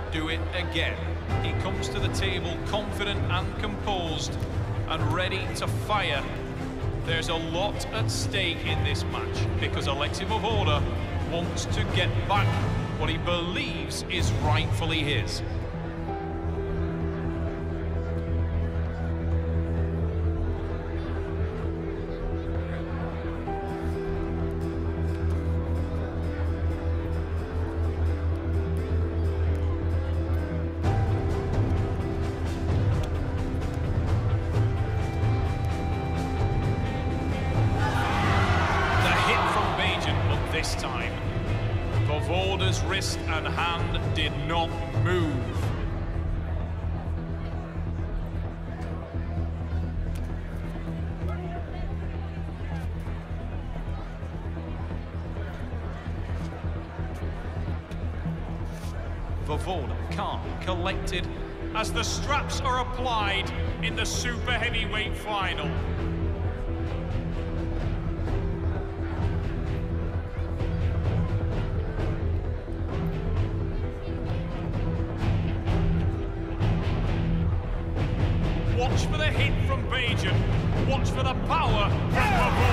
do it again. He comes to the table confident and composed and ready to fire. There's a lot at stake in this match because Alexey Voevoda wants to get back what he believes is rightfully his. This time, Voevoda's wrist and hand did not move. Voevoda calm, collected, as the straps are applied in the super heavyweight final. Watch for the hit from Bagent. Watch for the power from Voevoda.